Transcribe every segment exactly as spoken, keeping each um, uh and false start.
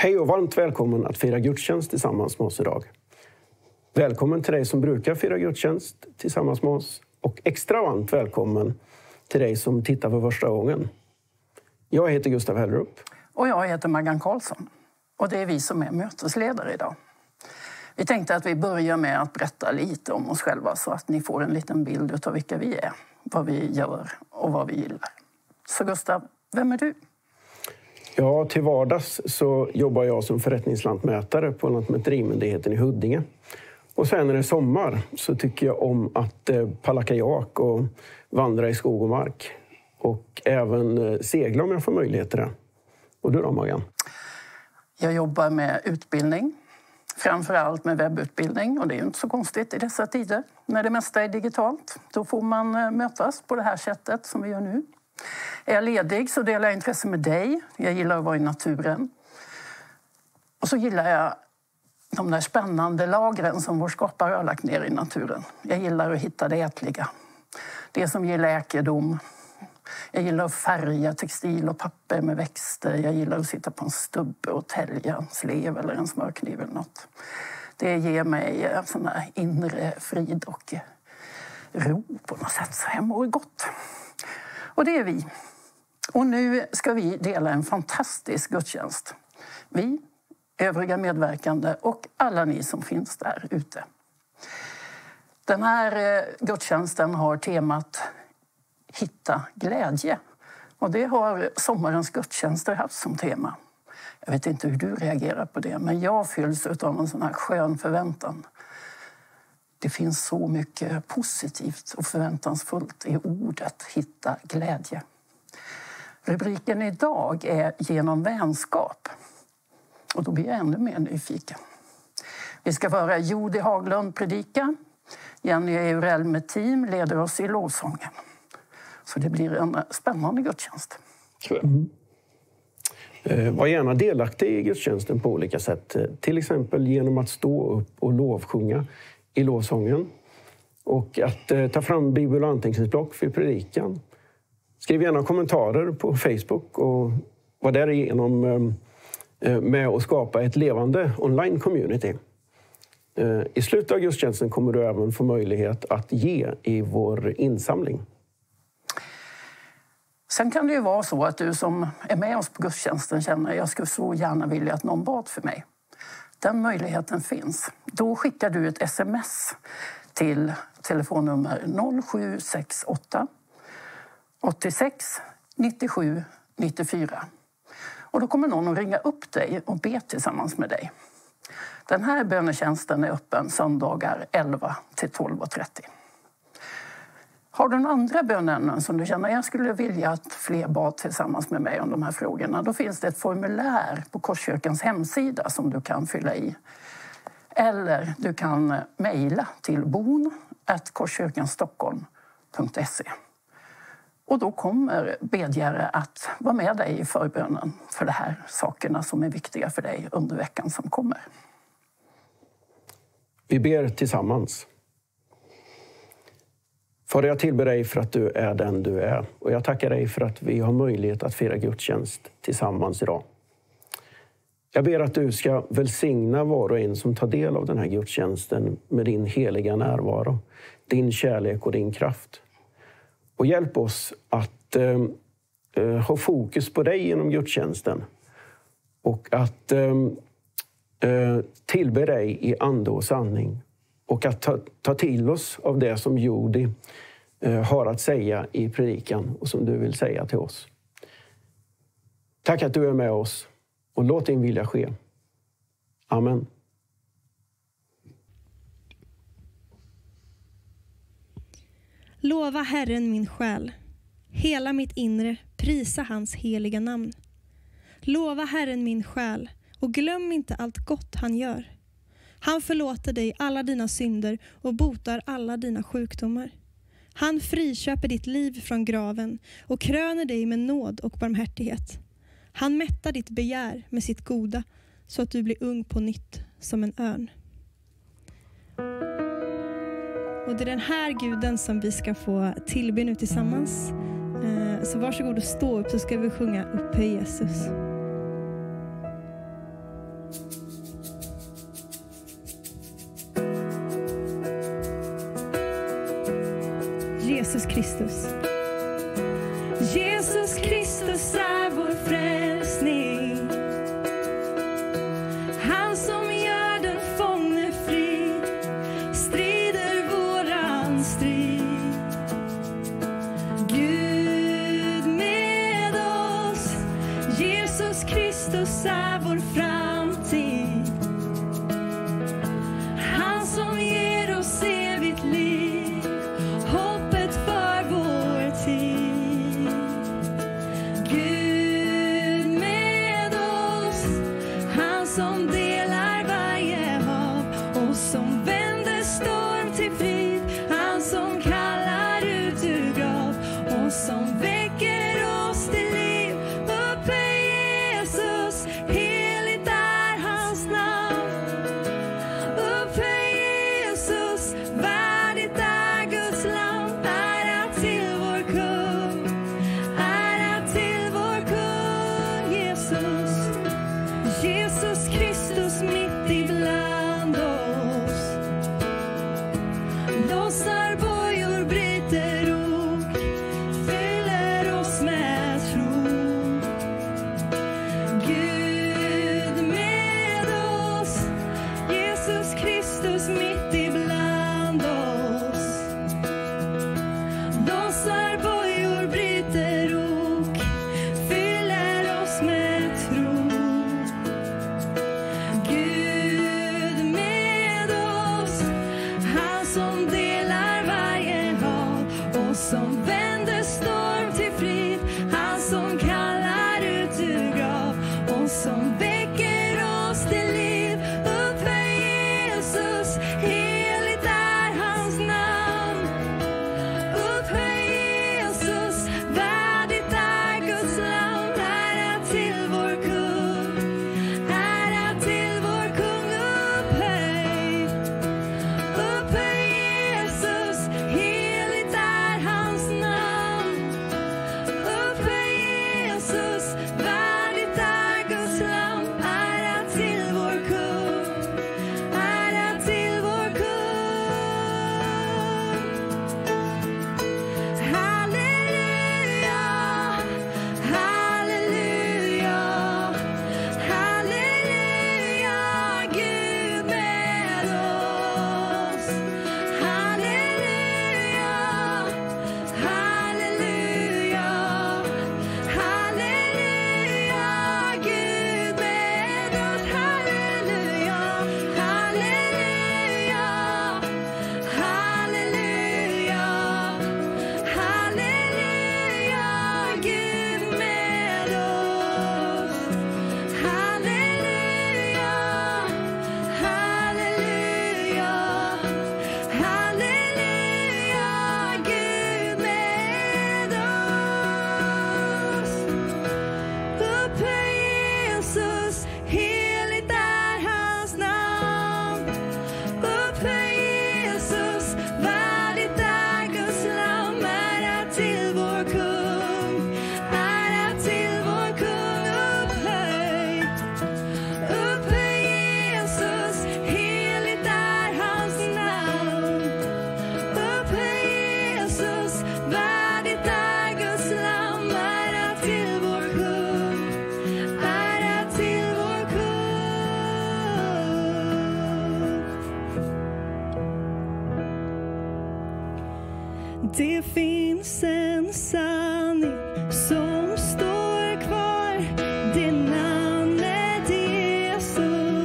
Hej och varmt välkommen att fira gudstjänst tillsammans med oss idag. Välkommen till dig som brukar fira gudstjänst tillsammans med oss och extra varmt välkommen till dig som tittar för första gången. Jag heter Gustav Hellerup. Och jag heter Maggan Karlsson. Och det är vi som är mötesledare idag. Vi tänkte att vi börjar med att berätta lite om oss själva så att ni får en liten bild av vilka vi är, vad vi gör och vad vi gillar. Så Gustav, vem är du? Ja, till vardags så jobbar jag som förrättningslantmätare på Lantmäterimyndigheten i Huddinge. Och sen när det är sommar så tycker jag om att paddla kajak och vandra i skog och mark. Och även segla om jag får möjlighet till det. Och du då, Maggan? Jag jobbar med utbildning. Framförallt med webbutbildning. Och det är ju inte så konstigt i dessa tider. När det mesta är digitalt. Då får man mötas på det här sättet som vi gör nu. Är jag ledig så delar jag intresse med dig. Jag gillar att vara i naturen. Och så gillar jag de där spännande lagren som vår skapare har lagt ner i naturen. Jag gillar att hitta det ätliga. Det som ger läkedom. Jag gillar att färga textil och papper med växter. Jag gillar att sitta på en stubbe och tälja en slev eller en smörkniv eller något. Det ger mig en sån här inre frid och ro på något sätt. Så jag mår gott. Och det är vi. Och nu ska vi dela en fantastisk gudstjänst. Vi, övriga medverkande och alla ni som finns där ute. Den här gudstjänsten har temat Hitta glädje. Och det har sommarens gudstjänster haft som tema. Jag vet inte hur du reagerar på det, men jag fylls av en sån här skön förväntan. Det finns så mycket positivt och förväntansfullt i ordet hitta glädje. Rubriken idag är genom vänskap. Och då blir jag ännu mer nyfiken. Vi ska höra Jodi Haglund predika. Jenny Eurell med team leder oss i lovsången. Så det blir en spännande gudstjänst. Mm. Eh, var gärna delaktig i gudstjänsten på olika sätt. Till exempel genom att stå upp och lovsjunga i lovsången. Och att eh, ta fram bibel- och anteckningsblock för predikan. Skriv gärna kommentarer på Facebook och var därigenom eh, med att skapa ett levande online-community. Eh, I slutet av gudstjänsten kommer du även få möjlighet att ge i vår insamling. Sen kan det ju vara så att du som är med oss på gudstjänsten känner att jag skulle så gärna vilja att någon bad för mig. Den möjligheten finns. Då skickar du ett sms till telefonnummer noll sju sex åtta åttiosex nittiosju nittiofyra. Och då kommer någon att ringa upp dig och be tillsammans med dig. Den här bönetjänsten är öppen söndagar elva till tolv och trettio. Har du några andra bönämnen som du känner jag skulle vilja att fler bad tillsammans med mig om de här frågorna? Då finns det ett formulär på Korskyrkans hemsida som du kan fylla i. Eller du kan mejla till bon at korskyrkanstockholm punkt se. Och då kommer bedjare att vara med dig i förbönen för de här sakerna som är viktiga för dig under veckan som kommer. Vi ber tillsammans. Fader, jag tillber dig för att du är den du är. Och jag tackar dig för att vi har möjlighet att fira gudstjänst tillsammans idag. Jag ber att du ska välsigna var och en som tar del av den här gudstjänsten med din heliga närvaro, din kärlek och din kraft. Och hjälp oss att eh, ha fokus på dig genom gudstjänsten. Och att eh, tillbe dig i ande och sanning. Och att ta, ta till oss av det som Jodi eh, har att säga i predikan och som du vill säga till oss. Tack att du är med oss och låt din vilja ske. Amen. Lova Herren min själ. Hela mitt inre prisa hans heliga namn. Lova Herren min själ och glöm inte allt gott han gör. Han förlåter dig alla dina synder och botar alla dina sjukdomar. Han friköper ditt liv från graven och kröner dig med nåd och barmhärtighet. Han mättar ditt begär med sitt goda så att du blir ung på nytt som en örn. Och det är den här guden som vi ska få tillbe nu tillsammans. Så varsågod och stå upp så ska vi sjunga Upphöj Jesus. Jesus Kristus är vår frälsning. Han som gör den fångne fri, strider våran strid. Gud med oss, Jesus Kristus är vår framtid. Han som ger oss evigt liv, hoppet för vår tid. Gud med oss, han som delar varje hav och som vänder storm till frid. Han som kallar ut ur grav och som väcker oss till liv. Uppe Jesus, heligt är hans namn. Uppe Jesus, värdigt är Guds lam. Ära till vår kung, ära till vår kung Jesus. Jesus Kristus mitt ibland oss. Lossar bojor, bryter ok, fyller oss med tro. Gud med oss, Jesus Kristus mitt ibland oss. Lossar bojor, bryter ok, fyller oss med tro. Gud med oss, han som delar varje hav och som vänder storm till frid. Han som kallar ut ur grav och som väcker oss till liv. Uppe Jesus, heligt är hans namn. Uppe Jesus, värdigt är Guds lam. Ära till vår kung, ära till vår kung. Upphöjd, upphöjd Jesus, heligt är hans namn. Upphöjd Jesus, värdigt är Guds lam. Ära till vår kung, ära till vår kung. Halleluja, halleluja, halleluja, Gud med oss. Halleluja, halleluja, halleluja, Gud med oss. Halleluja, halleluja, halleluja, halleluja, Gud med oss. Halleluja, halleluja, halleluja, Gud med oss. Upphöj Jesus, heligt är hans namn. Upphöj Jesus, värdigt är Guds lam. Ära till vår kung, ära till vår kung. Upphöj, upphöj Jesus, heligt är hans namn. Upphöj Jesus, värdigt är Guds lam. Ära till vår kung, ära till vår kung. Det finns en sanning som står kvar, det namnet Jesus.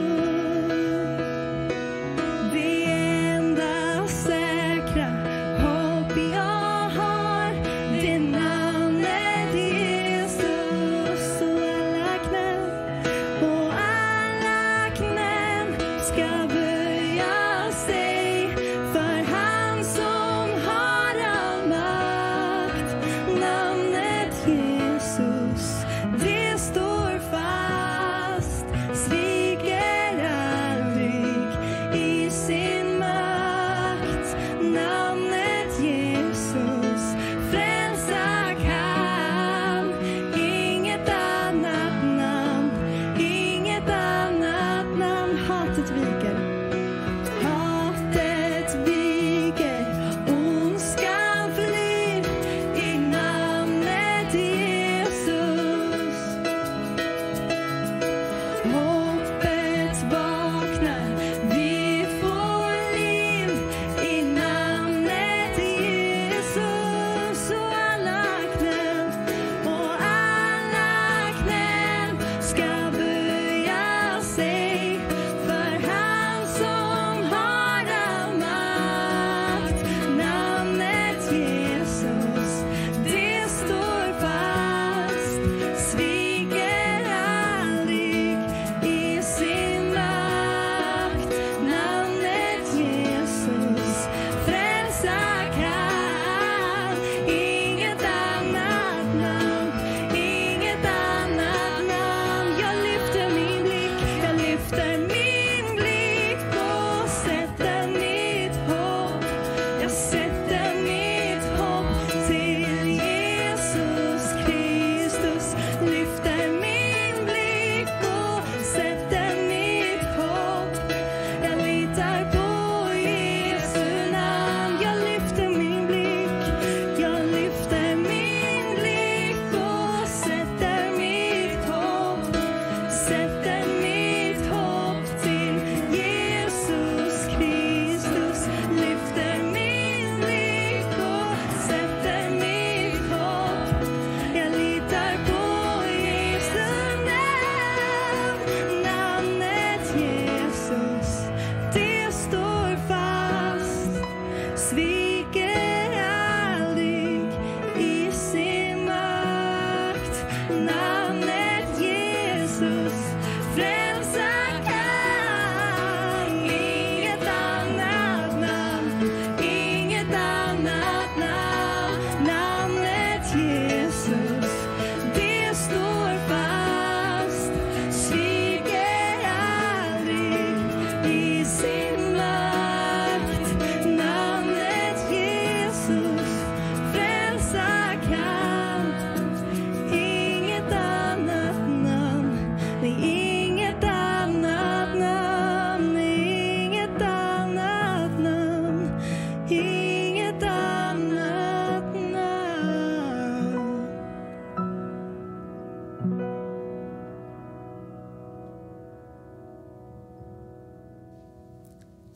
Det enda säkra hopp jag har, det namnet Jesus. Och alla knän, och alla knän ska böja sig för han som har all makt.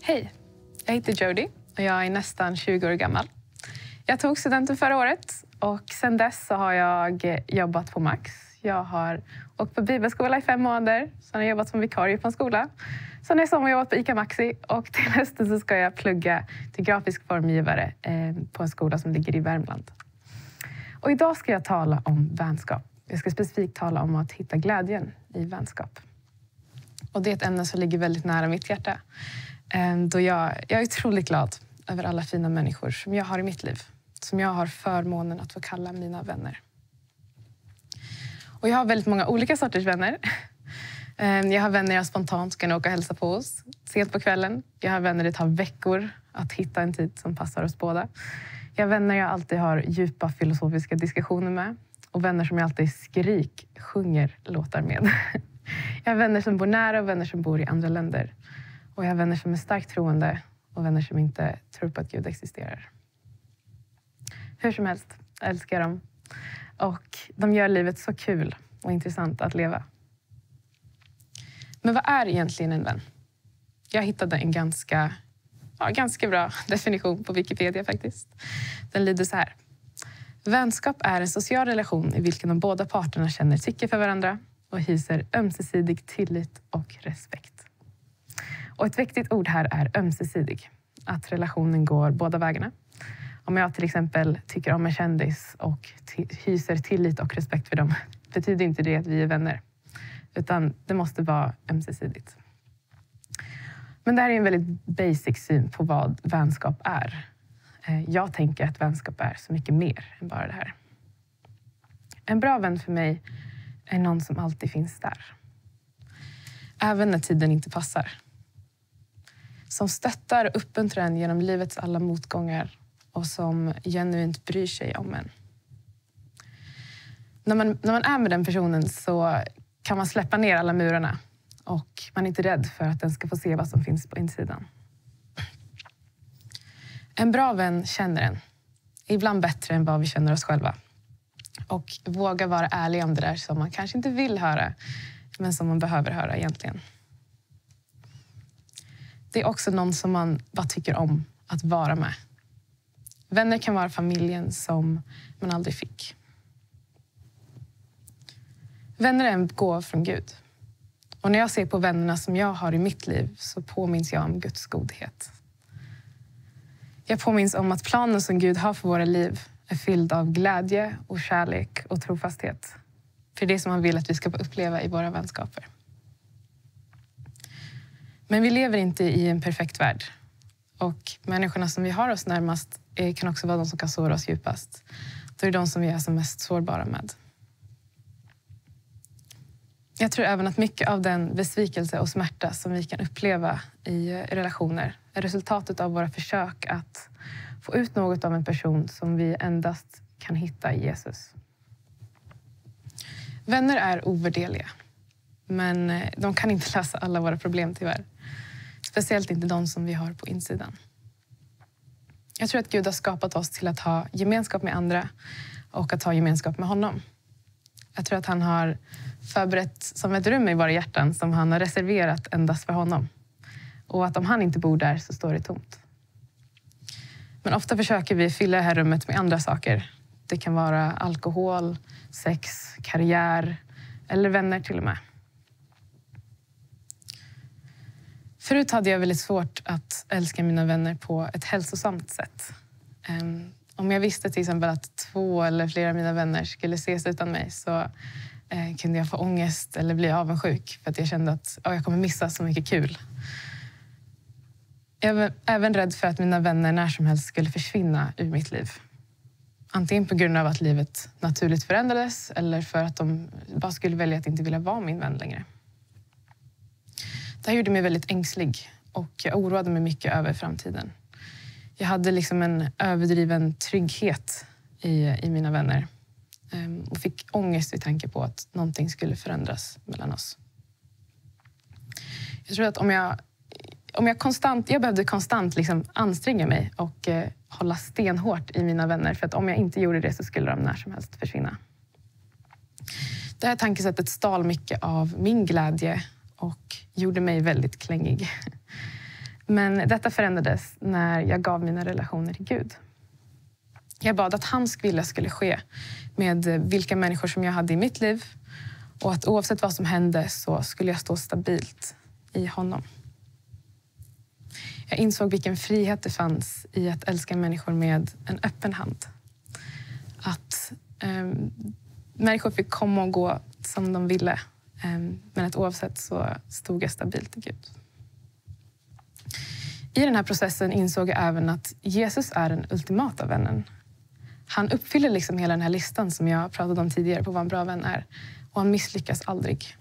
Hej, jag heter Jody och jag är nästan tjugo år gammal. Jag tog studenten förra året och sedan dess så har jag jobbat på Max. Jag har åkt på bibelskola i fem månader, sen har jag jobbat som vikarie på en skola. Sen har jag jobbat på ICA Maxi och till hösten så ska jag plugga till grafisk formgivare på en skola som ligger i Värmland. Och idag ska jag tala om vänskap. Jag ska specifikt tala om att hitta glädjen i vänskap. Och det är ett ämne som ligger väldigt nära mitt hjärta. Då jag, jag är otroligt glad över alla fina människor som jag har i mitt liv. Som jag har förmånen att få kalla mina vänner. Och jag har väldigt många olika sorters vänner. Jag har vänner jag spontant kan åka och hälsa på oss sent på kvällen. Jag har vänner det tar veckor att hitta en tid som passar oss båda. Jag har vänner jag alltid har djupa filosofiska diskussioner med. Och vänner som jag alltid skrik, sjunger låtar med. Jag har vänner som bor nära och vänner som bor i andra länder. Och jag har vänner som är starkt troende och vänner som inte tror på att Gud existerar. Hur som helst, jag älskar dem. Och de gör livet så kul och intressant att leva. Men vad är egentligen en vän? Jag hittade en ganska, ja, ganska bra definition på Wikipedia faktiskt. Den lyder så här. Vänskap är en social relation i vilken de båda parterna känner tycke för varandra och hyser ömsesidig tillit och respekt. Och ett viktigt ord här är ömsesidig. Att relationen går båda vägarna. Om jag till exempel tycker om en kändis och t- hyser tillit och respekt för dem betyder inte det att vi är vänner. Utan det måste vara ömsesidigt. Men det här är en väldigt basic syn på vad vänskap är. Jag tänker att vänskap är så mycket mer än bara det här. En bra vän för mig är någon som alltid finns där. Även när tiden inte passar. Som stöttar och uppmuntrar en genom livets alla motgångar och som genuint bryr sig om en. När man, när man är med den personen så kan man släppa ner alla murarna och man är inte rädd för att den ska få se vad som finns på insidan. En bra vän känner en. Ibland bättre än vad vi känner oss själva. Och våga vara ärlig om det där som man kanske inte vill höra men som man behöver höra egentligen. Det är också någon som man bara tycker om att vara med. Vänner kan vara familjen som man aldrig fick. Vänner är en gåva från Gud. Och när jag ser på vännerna som jag har i mitt liv så påminns jag om Guds godhet. Jag påminns om att planen som Gud har för våra liv är fylld av glädje och kärlek och trofasthet. För det som han vill att vi ska få uppleva i våra vänskaper. Men vi lever inte i en perfekt värld. Och människorna som vi har oss närmast kan också vara de som kan såra oss djupast. Det är de som vi är som mest sårbara med. Jag tror även att mycket av den besvikelse och smärta som vi kan uppleva i relationer är resultatet av våra försök att få ut något av en person som vi endast kan hitta i Jesus. Vänner är ovärderliga, men de kan inte lösa alla våra problem tyvärr. Speciellt inte de som vi har på insidan. Jag tror att Gud har skapat oss till att ha gemenskap med andra och att ha gemenskap med honom. Jag tror att han har förberett som ett rum i våra hjärtan som han har reserverat endast för honom. Och att om han inte bor där så står det tomt. Men ofta försöker vi fylla det här rummet med andra saker. Det kan vara alkohol, sex, karriär eller vänner till och med. Förut hade jag väldigt svårt att älska mina vänner på ett hälsosamt sätt. Om jag visste till exempel att två eller flera av mina vänner skulle ses utan mig så eh, kunde jag få ångest eller bli avundsjuk för att jag kände att oh, jag kommer missa så mycket kul. Jag var även rädd för att mina vänner när som helst skulle försvinna ur mitt liv. Antingen på grund av att livet naturligt förändrades eller för att de bara skulle välja att inte vilja vara min vän längre. Det här gjorde mig väldigt ängslig och jag oroade mig mycket över framtiden. Jag hade liksom en överdriven trygghet i, i mina vänner. Um, och fick ångest vid tanke på att någonting skulle förändras mellan oss. Jag tror att om jag, om jag konstant, jag behövde konstant liksom anstränga mig och eh, hålla stenhårt i mina vänner. För att om jag inte gjorde det så skulle de när som helst försvinna. Det här tankesättet stal mycket av min glädje och gjorde mig väldigt klängig. Men detta förändrades när jag gav mina relationer till Gud. Jag bad att hans vilja skulle ske med vilka människor som jag hade i mitt liv. Och att oavsett vad som hände så skulle jag stå stabilt i honom. Jag insåg vilken frihet det fanns i att älska människor med en öppen hand. Att eh, människor fick komma och gå som de ville. Eh, men att oavsett så stod jag stabilt i Gud. I den här processen insåg jag även att Jesus är den ultimata vännen. Han uppfyller liksom hela den här listan som jag pratade om tidigare på vad en bra vän är. Och han misslyckas aldrig.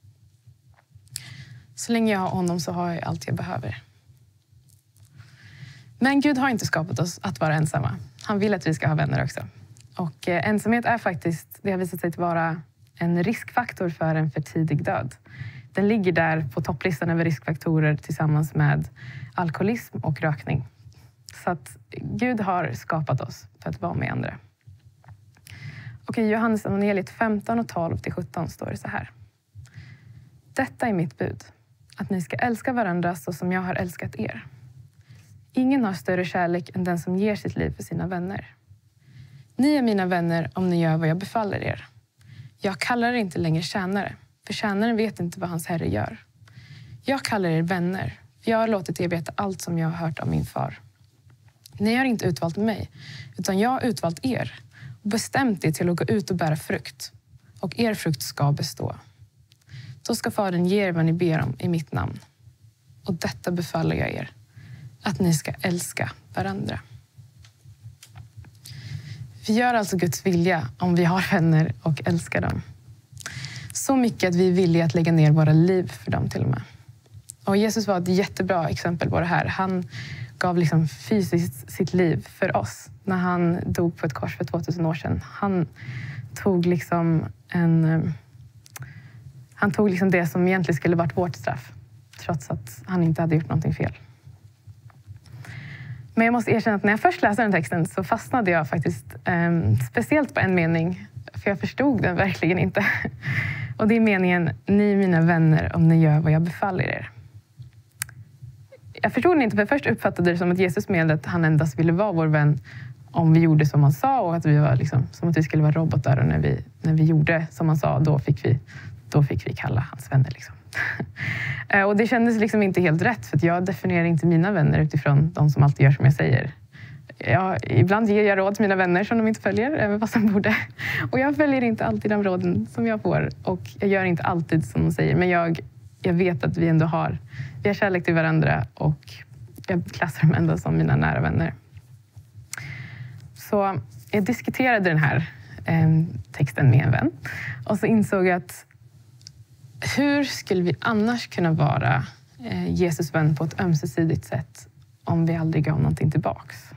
Så länge jag har honom så har jag allt jag behöver. Men Gud har inte skapat oss att vara ensamma. Han vill att vi ska ha vänner också. Och eh, ensamhet är faktiskt, det har visat sig att vara en riskfaktor för en för tidig död. Den ligger där på topplistan över riskfaktorer tillsammans med alkoholism och rökning. Så att Gud har skapat oss för att vara med andra. Och i Johannes evangeliet femton och tolv till sjutton står det så här. Detta är mitt bud, att ni ska älska varandra så som jag har älskat er. Ingen har större kärlek än den som ger sitt liv för sina vänner. Ni är mina vänner om ni gör vad jag befaller er. Jag kallar er inte längre tjänare, för tjänaren vet inte vad hans herre gör. Jag kallar er vänner, för jag har låtit er veta allt som jag har hört av min far. Ni har inte utvalt mig, utan jag har utvalt er och bestämt er till att gå ut och bära frukt. Och er frukt ska bestå. Då ska Fadern ge er vad ni ber om i mitt namn. Och detta befaller jag er, att ni ska älska varandra. Vi gör alltså Guds vilja om vi har vänner och älskar dem. Så mycket att vi är villiga att lägga ner våra liv för dem till och med. Och Jesus var ett jättebra exempel på det här. Han gav liksom fysiskt sitt liv för oss när han dog på ett kors för tvåtusen år sedan. Han tog liksom en... Han tog liksom det som egentligen skulle varit vårt straff. Trots att han inte hade gjort någonting fel. Men jag måste erkänna att när jag först läste den texten så fastnade jag faktiskt eh, speciellt på en mening. För jag förstod den verkligen inte. Och det är meningen, ni är mina vänner om ni gör vad jag befaller er. Jag förstod den inte, för först uppfattade det som att Jesus menade att han endast ville vara vår vän om vi gjorde som han sa. Och att vi var liksom, som att vi skulle vara robotar. Och när vi, när vi gjorde som han sa, då fick vi, då fick vi kalla hans vänner. Liksom. Och det kändes liksom inte helt rätt, för att jag definierar inte mina vänner utifrån de som alltid gör som jag säger. Jag, ibland ger jag råd till mina vänner som de inte följer, även vad som borde. Och jag följer inte alltid de råden som jag får. Och jag gör inte alltid som de säger. Men jag, jag vet att vi ändå har, vi har kärlek till varandra. Och jag klassar dem ändå som mina nära vänner. Så jag diskuterade den här eh, texten med en vän. Och så insåg jag att hur skulle vi annars kunna vara eh, Jesus vän på ett ömsesidigt sätt om vi aldrig gav någonting tillbaks?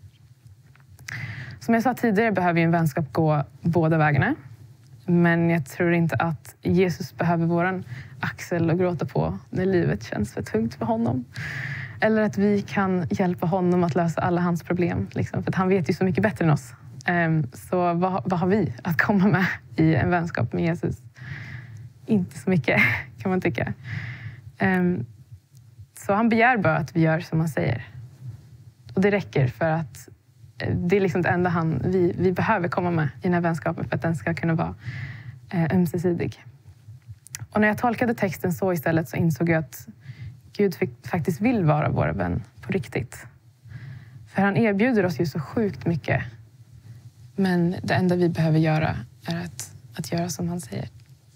Som jag sa tidigare behöver ju en vänskap gå båda vägarna. Men jag tror inte att Jesus behöver våran axel att gråta på när livet känns för tungt för honom. Eller att vi kan hjälpa honom att lösa alla hans problem. Liksom. För att han vet ju så mycket bättre än oss. Um, så vad, vad har vi att komma med i en vänskap med Jesus? Inte så mycket, kan man tycka. Um, så han begär bara att vi gör som han säger. Och det räcker, för att det är liksom det enda han, vi, vi behöver komma med i den här vänskapen för att den ska kunna vara eh, ömsesidig. Och när jag tolkade texten så istället så insåg jag att Gud fick, faktiskt vill vara vår vän på riktigt. För han erbjuder oss ju så sjukt mycket. Men det enda vi behöver göra är att, att göra som han säger.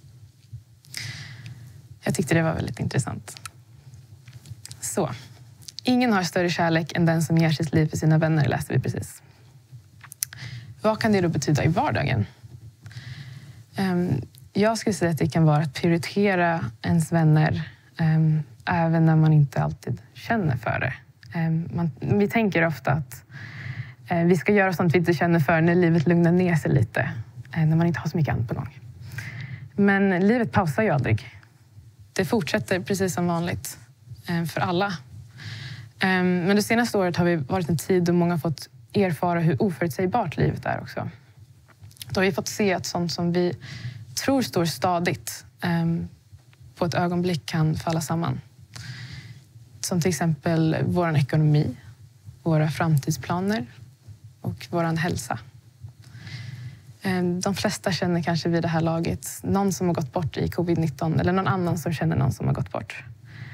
Jag tyckte det var väldigt intressant. Så, ingen har större kärlek än den som ger sitt liv för sina vänner, läste vi precis. Vad kan det då betyda i vardagen? Jag skulle säga att det kan vara att prioritera ens vänner även när man inte alltid känner för det. Man, vi tänker ofta att vi ska göra sånt vi inte känner för när livet lugnar ner sig lite. När man inte har så mycket annat på gång. Men livet pausar ju aldrig. Det fortsätter precis som vanligt för alla. Men det senaste året har vi varit en tid då många har fått erfara hur oförutsägbart livet är också. Då har vi fått se att sånt som vi tror står stadigt på ett ögonblick kan falla samman. som till exempel vår ekonomi, våra framtidsplaner och vår hälsa. De flesta känner kanske vid det här laget någon som har gått bort i covid nitton eller någon annan som känner någon som har gått bort.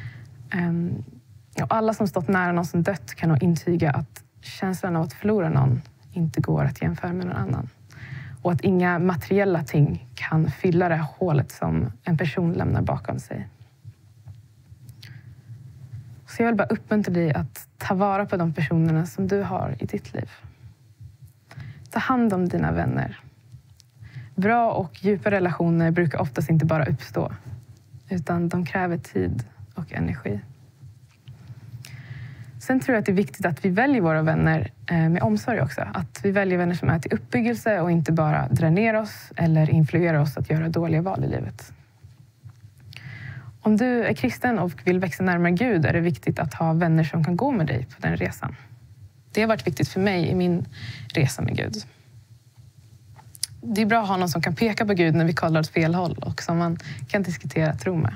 Och alla som stått nära någon som dött kan nog intyga att känslan av att förlora någon inte går att jämföra med någon annan. Och att inga materiella ting kan fylla det hålet som en person lämnar bakom sig. Så jag vill bara uppmuntra dig att ta vara på de personerna som du har i ditt liv. Ta hand om dina vänner. Bra och djupa relationer brukar oftast inte bara uppstå, utan de kräver tid och energi. Sen tror jag att det är viktigt att vi väljer våra vänner med omsorg också. Att vi väljer vänner som är till uppbyggelse och inte bara drar ner oss eller influerar oss att göra dåliga val i livet. Om du är kristen och vill växa närmare Gud är det viktigt att ha vänner som kan gå med dig på den resan. Det har varit viktigt för mig i min resa med Gud. Det är bra att ha någon som kan peka på Gud när vi kollar åt fel håll och som man kan diskutera tro med.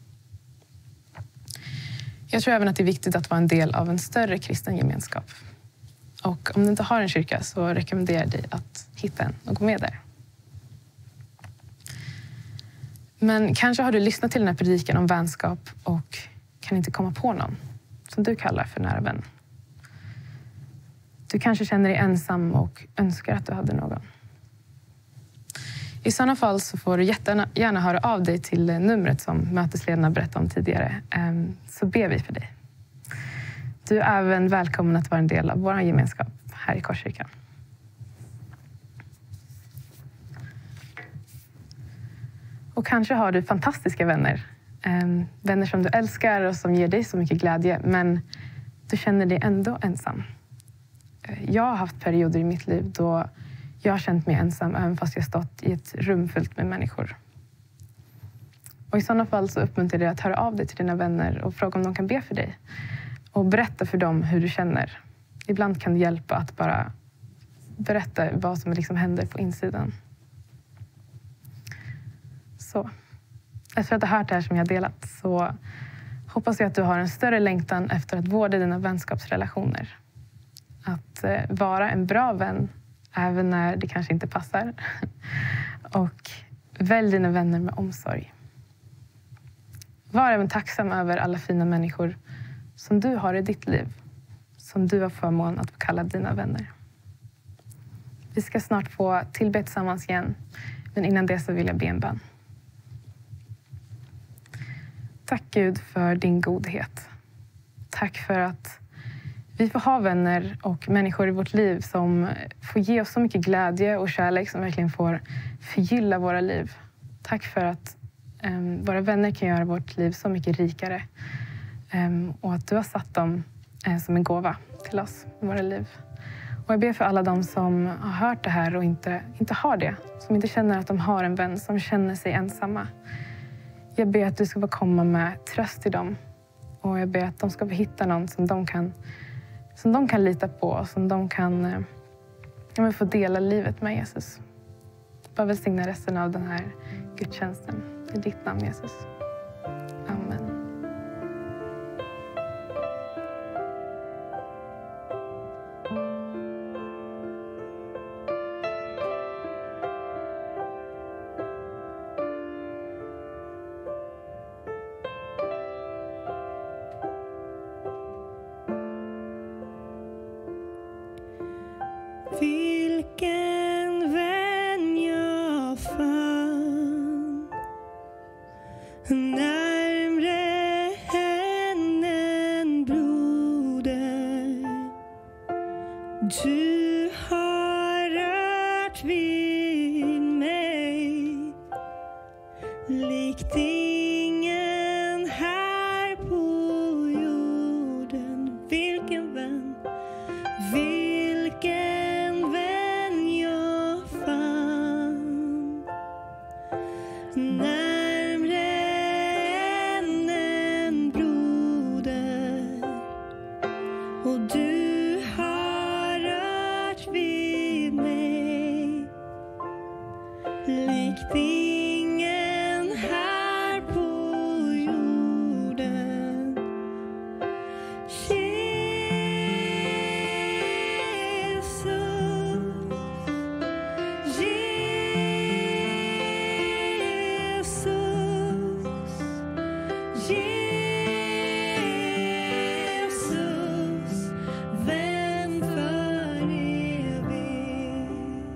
Jag tror även att det är viktigt att vara en del av en större kristen gemenskap. Och om du inte har en kyrka så rekommenderar jag dig att hitta en och gå med där. Men kanske har du lyssnat till den här predikan om vänskap och kan inte komma på någon som du kallar för nära vän. Du kanske känner dig ensam och önskar att du hade någon. I sådana fall så får du jättegärna höra av dig till numret som mötesledarna berättade om tidigare, så ber vi för dig. Du är även välkommen att vara en del av vår gemenskap här i Korskyrkan. Och kanske har du fantastiska vänner. Vänner som du älskar och som ger dig så mycket glädje, men du känner dig ändå ensam. Jag har haft perioder i mitt liv då jag har känt mig ensam även fast jag stått i ett rum fullt med människor. Och i sådana fall så uppmuntrar jag dig att höra av dig till dina vänner och fråga om de kan be för dig. Och berätta för dem hur du känner. Ibland kan det hjälpa att bara berätta vad som liksom händer på insidan. Så, efter att ha hört det här som jag delat så hoppas jag att du har en större längtan efter att vårda dina vänskapsrelationer. Att eh, vara en bra vän även när det kanske inte passar. Och välj dina vänner med omsorg. Var även tacksam över alla fina människor som du har i ditt liv. Som du har förmån att få kalla dina vänner. Vi ska snart få tillbe tillsammans igen. Men innan det så vill jag be en bön. Tack Gud för din godhet. Tack för att vi får ha vänner och människor i vårt liv som får ge oss så mycket glädje och kärlek som verkligen får förgylla våra liv. Tack för att um, våra vänner kan göra vårt liv så mycket rikare. Um, och att du har satt dem uh, som en gåva till oss i våra liv. Och jag ber för alla de som har hört det här och inte, inte har det. Som inte känner att de har en vän, som känner sig ensamma. Jag ber att du ska få komma med tröst till dem. Och jag ber att de ska få hitta någon som de kan, som de kan lita på. Och som de kan ja, få dela livet med Jesus. Bara välsigna resten av den här gudstjänsten. I ditt namn Jesus. Amen. Vilken vän jag fann, närmre än en broder. Du har rört vid mig, likt ingen här på jorden. Vilken vän, vilken närmre än en broder, och du har rört vid mig, likt ingen här på jorden. Jesus, vän för evigt.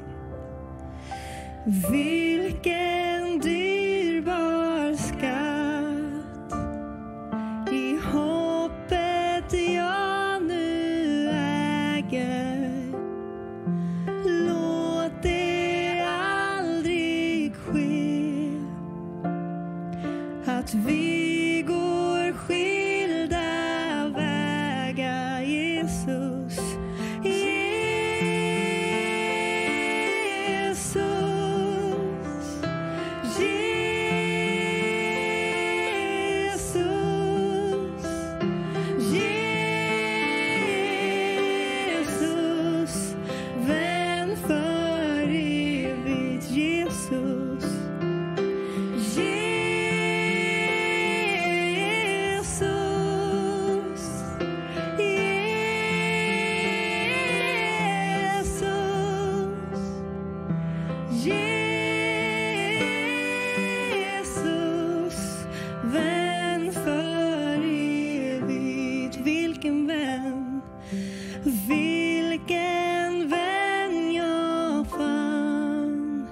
Vilken dyrbar skatt i hoppet jag nu äger. Låt det aldrig ske att vi går skilda vägar, Jesus. Vän för evigt. Vilken vän, vilken vän jag fann,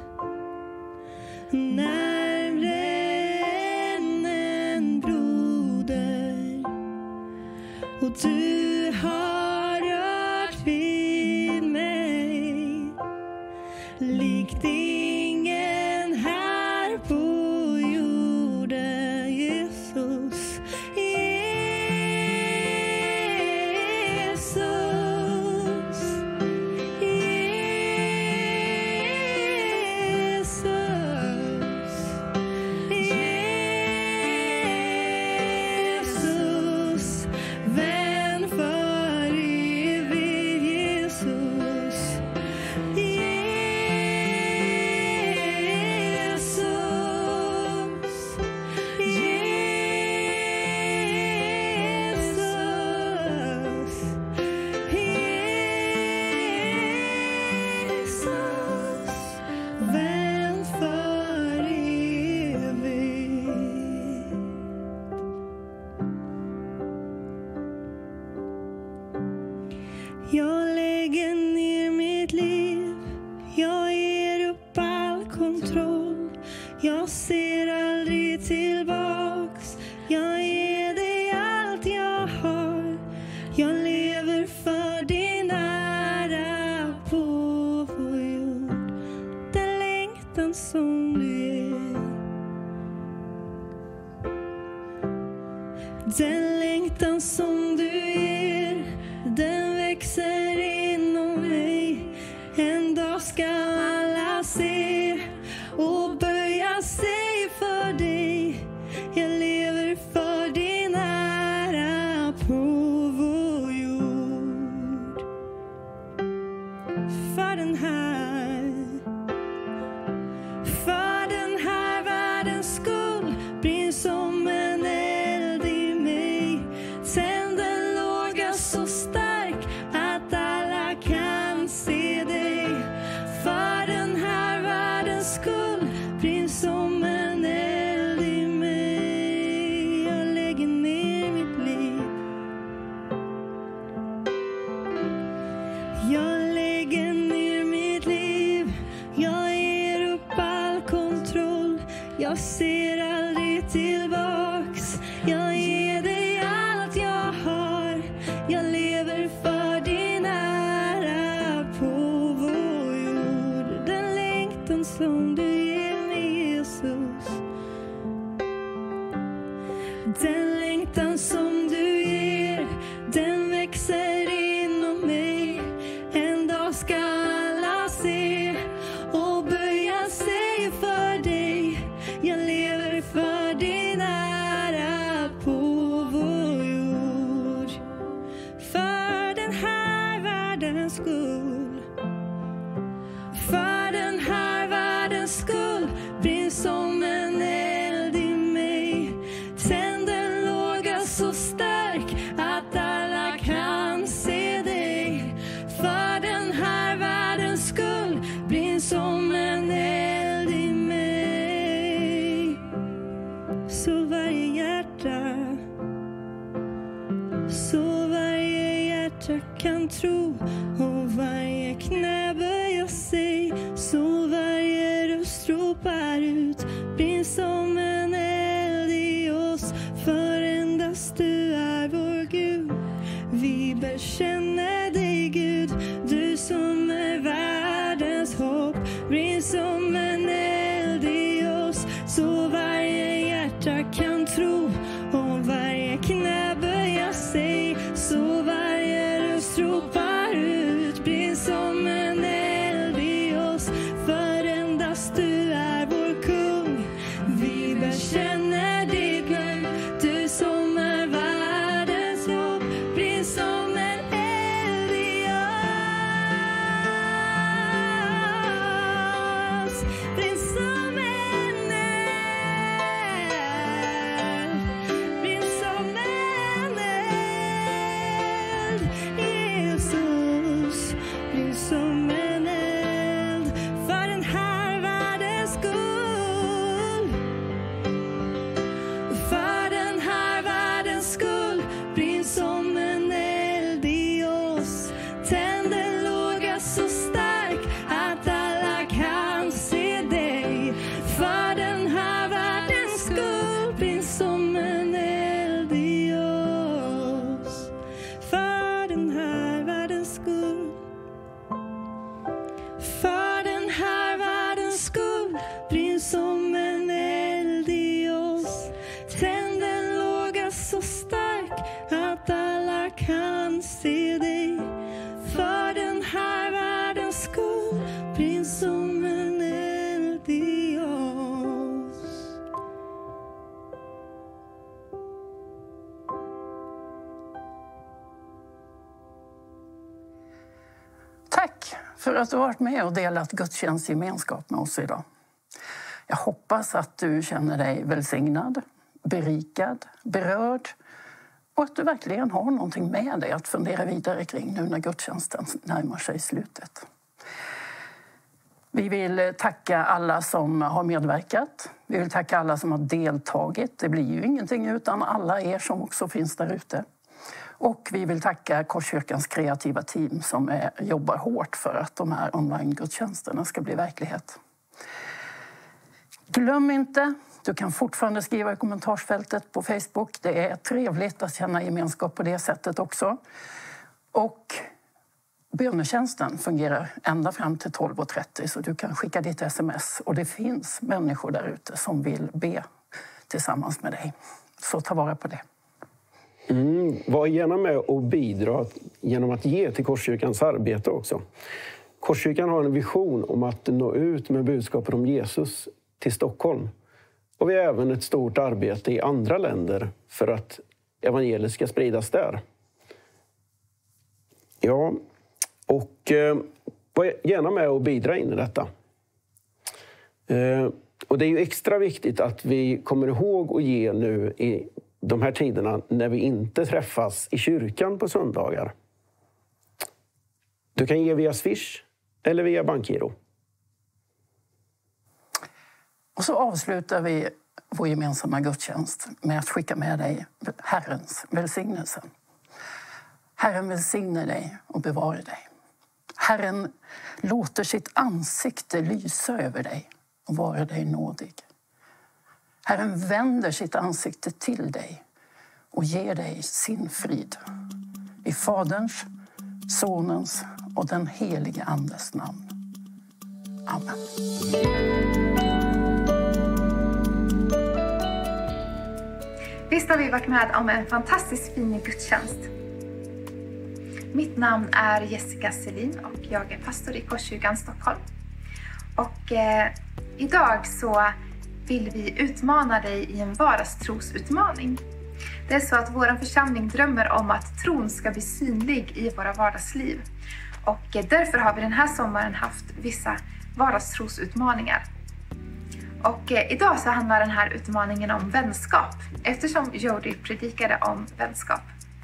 närmre än en broder, och du har rört vid mig likt ingen här på jorden, Jesus. Jesus, Jesus, Jesus, vän för evigt, Jesus. Jag lägger ner mitt liv, jag ger upp all kontroll. Jag ser aldrig tillbaks, jag ger dig allt jag har. Jag lever för din ära på vår jord. Den längtan som du ger, den längtan som du ger, den växer inom mig. En dag ska alla se och böja sig för dig. Jag lever för din ära på vår jord. För den här, för den här världens skull, brinn som en eld i mig. Tänd en låga så stark att alla kan se dig. För den här världens skull, brinn som en eld i mig. Jag lägger ner mitt liv, jag lägger ner mitt liv. Jag ger upp all kontroll, jag ser aldrig tillbaks. Jag ger dig allt jag har, jag lever för din ära på vår jord. Den längtan som du ger mig, Jesus, den längtan som du ger, den växer inom mig. En dag ska alla se och böja sig för dig. Jag lever för din ära på vår jord. För den här världens skull, för den här världens skull, brinn som en eld i mig. Tänd en låga så stark att alla kan se dig. För den här världens skull, brinn som en eld i mig. Så varje hjärta kan tro och varje knä böjer sig, så varje röst ropar ut, brinn som en eld i oss, för endast du är vår Gud. Vi bekänner dig Gud, du som är världens hopp, brinn som en eld i oss, så varje hjärta kan tro och varje knä böja sig, så varje röst ropar ut, brinn som en eld i oss, för endast du är vår kung. Vi bekänner ditt namn, du som är världens hopp, brinn som en eld i oss, brinn som en eld, brinn som en eld, Jesus, brinn som en eld, för den här världens skull, för den här världens skull, brinn som en eld i oss, tänd en låga så stark att alla kan se dig, för den här världens skull, brinn som en eld i oss, för den här världens skull, för den här världens skull, brinn som en eld i oss, tänd en låga så stark att alla kan se dig, för den här världens skull, brinn som en eld i oss. Tack för att du har varit med och delat gudstjänstgemenskap med oss idag. Jag hoppas att du känner dig välsignad, berikad, berörd och att du verkligen har någonting med dig att fundera vidare kring nu när gudstjänsten närmar sig slutet. Vi vill tacka alla som har medverkat. Vi vill tacka alla som har deltagit. Det blir ju ingenting utan alla er som också finns där ute. Och vi vill tacka Korskyrkans kreativa team som är, jobbar hårt för att de här online-gudstjänsterna ska bli verklighet. Glöm inte, du kan fortfarande skriva i kommentarsfältet på Facebook. Det är trevligt att känna gemenskap på det sättet också. Och bönetjänsten fungerar ända fram till tolv och trettio, så du kan skicka ditt sms. Och det finns människor där ute som vill be tillsammans med dig. Så ta vara på det. Mm, var gärna med och bidra genom att ge till Korskyrkans arbete också. Korskyrkan har en vision om att nå ut med budskapet om Jesus till Stockholm. Och vi har även ett stort arbete i andra länder för att evangeliet ska spridas där. Ja, och eh, var gärna med och bidra in i detta. Eh, och det är ju extra viktigt att vi kommer ihåg att ge nu i de här tiderna när vi inte träffas i kyrkan på söndagar. Du kan ge via Swish eller via bankgiro. Och så avslutar vi vår gemensamma gudstjänst med att skicka med dig Herrens välsignelse. Herren välsignar dig och bevarar dig. Herren låter sitt ansikte lysa över dig och vara dig nådig. Herren vänder sitt ansikte till dig och ger dig sin frid. I Faderns, Sonens och den helige Andes namn. Amen. Visst har vi varit med om en fantastiskt fin gudstjänst. Mitt namn är Jessica Selin och jag är pastor i Korskyrkan Stockholm. Och eh, idag så vill vi utmana dig i en vardagstrosutmaning. Det är så att vår församling drömmer om att tron ska bli synlig i våra vardagsliv. Och eh, därför har vi den här sommaren haft vissa vardagstrosutmaningar. Och eh, idag så handlar den här utmaningen om vänskap, eftersom Jody predikade om vänskap.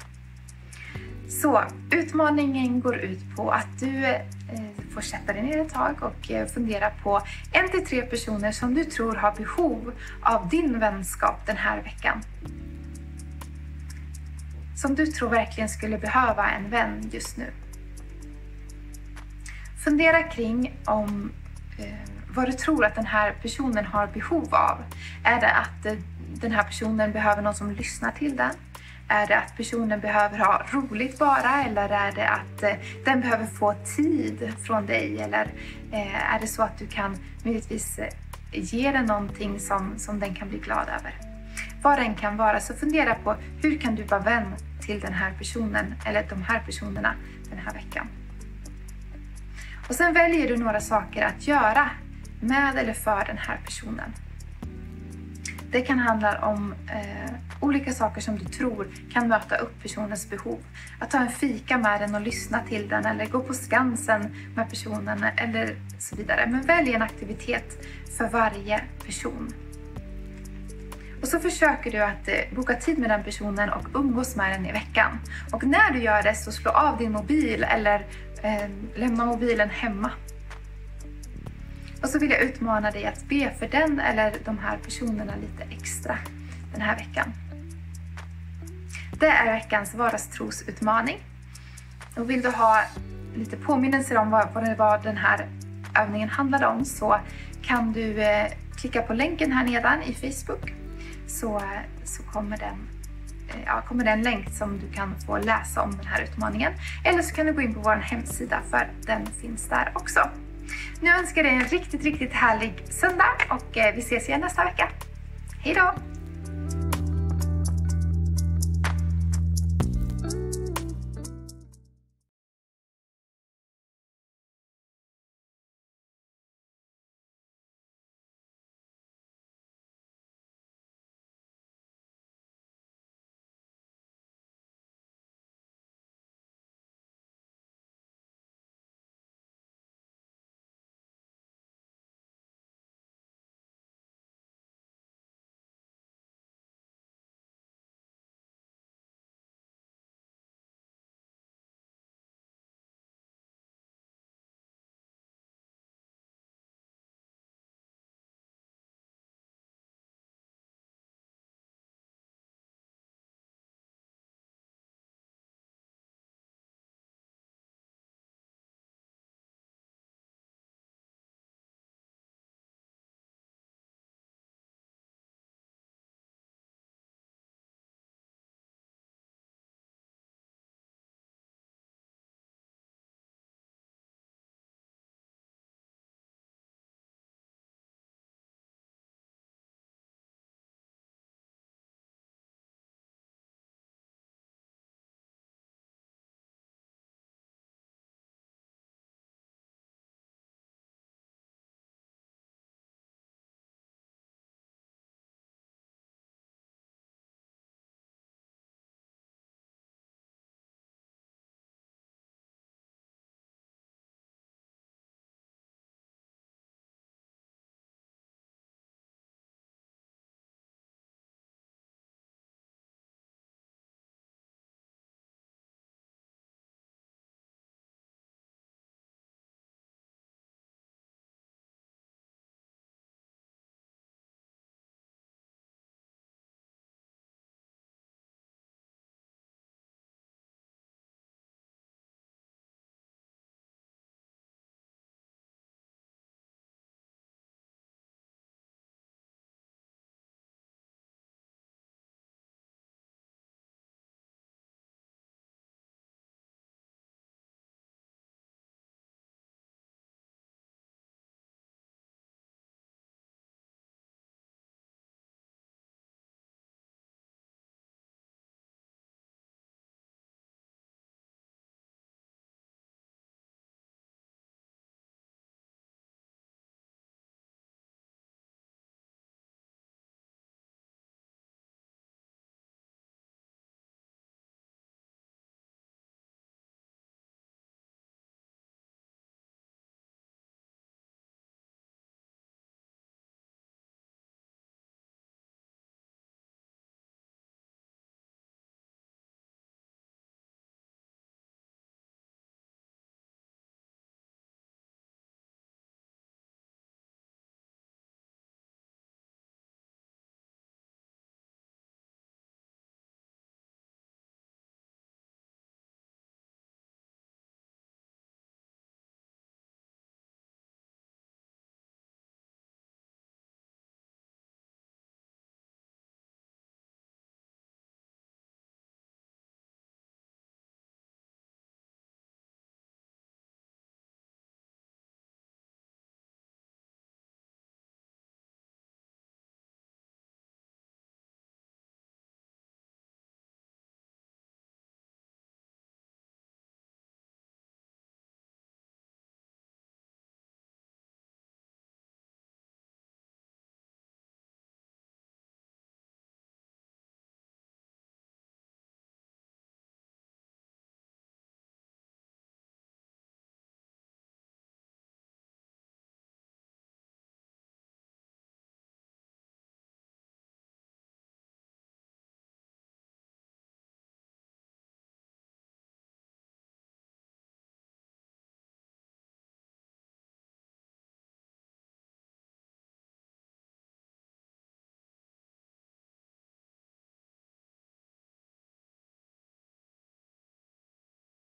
Så utmaningen går ut på att du eh, får sätta dig ner ett tag och eh, fundera på en till tre personer som du tror har behov av din vänskap den här veckan. Som du tror verkligen skulle behöva en vän just nu. Fundera kring om eh, vad du tror att den här personen har behov av. Är det att eh, den här personen behöver någon som lyssnar till den? Är det att personen behöver ha roligt bara? Eller är det att eh, den behöver få tid från dig? Eller eh, är det så att du kan möjligtvis eh, ge den någonting som, som den kan bli glad över? Vad den kan vara, så fundera på hur kan du vara vän till den här personen eller de här personerna den här veckan. Och sen väljer du några saker att göra med eller för den här personen. Det kan handla om eh, olika saker som du tror kan möta upp personens behov. Att ta en fika med den och lyssna till den, eller gå på Skansen med personen eller så vidare. Men välj en aktivitet för varje person. Och så försöker du att eh, boka tid med den personen och umgås med den i veckan. Och när du gör det, så slå av din mobil eller eh, lämna mobilen hemma. Och så vill jag utmana dig att be för den eller de här personerna lite extra den här veckan. Det är veckans vardagstrosutmaning. Och vill du ha lite påminnelser om vad, vad, det var den här övningen handlade om, så kan du eh, klicka på länken här nedan i Facebook. Så, så kommer, den, ja, kommer det en länk som du kan få läsa om den här utmaningen. Eller så kan du gå in på vår hemsida, för den finns där också. Nu önskar jag dig en riktigt, riktigt härlig söndag och vi ses igen nästa vecka. Hej då!